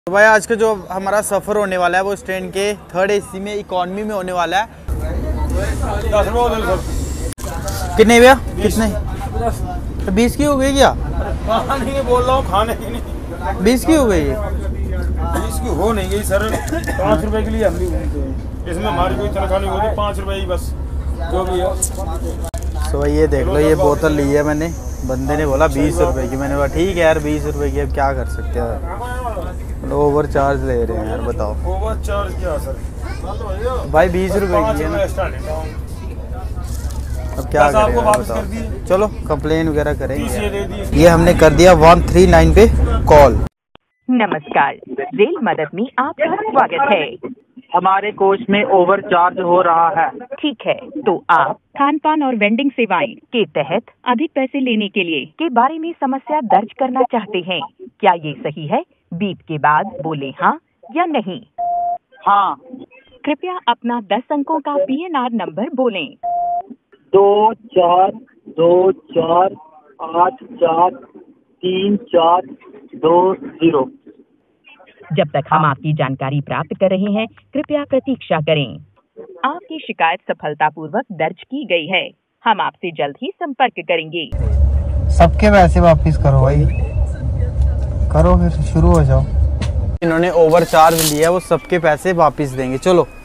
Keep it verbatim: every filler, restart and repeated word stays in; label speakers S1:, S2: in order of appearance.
S1: तो भाई आज का जो हमारा सफ़र होने वाला है वो इस ट्रेन के थर्ड एसी में इकॉनमी में होने वाला है। कितने भैया कितने? तो बीस की हो गई क्या?
S2: नहीं बोल रहा हूँ खाने की नहीं।
S1: बीस की हो गई है?
S2: बीस की हो नहीं गई सर, पाँच रुपए के लिए हम भी घूमते हैं, इसमें हमारी कोई तनख्वाह नहीं होती, पाँच रुपए ही बस जो भी है।
S1: तो भाई ये देख लो, ये बोतल ली है मैंने, बंदे ने बोला बीस रुपए की, मैंने बोला ठीक है यार बीस रुपए की, अब क्या कर सकते हैं, ओवर चार्ज ले रहे हैं यार, बताओ।
S2: ओवर चार्ज क्या सर?
S1: भाई बीस रुपए की है ना, अब क्या करें बताओ। चलो कंप्लेन वगैरह करेंगे। ये हमने कर दिया वन थ्री नाइन पे कॉल।
S3: नमस्कार, रेल मदद में आपका स्वागत है।
S4: हमारे कोच में ओवर चार्ज हो रहा है।
S3: ठीक है, तो आप खान पान और वेंडिंग सेवाएं के तहत अधिक पैसे लेने के लिए के बारे में समस्या दर्ज करना चाहते हैं। क्या ये सही है? बीप के बाद बोले हाँ या नहीं।
S4: हाँ।
S3: कृपया अपना दस अंकों का पी एन आर नंबर बोलें।
S4: दो चार दो चार आठ चार तीन चार दो जीरो।
S3: जब तक हम आपकी जानकारी प्राप्त कर रहे हैं, कृपया प्रतीक्षा करें। आपकी शिकायत सफलतापूर्वक दर्ज की गई है। हम आपसे जल्द ही संपर्क करेंगे।
S1: सबके पैसे वापस करो भाई, करो फिर शुरू हो जाओ। इन्होंने ओवर चार्ज लिया है, वो सबके पैसे वापस देंगे। चलो।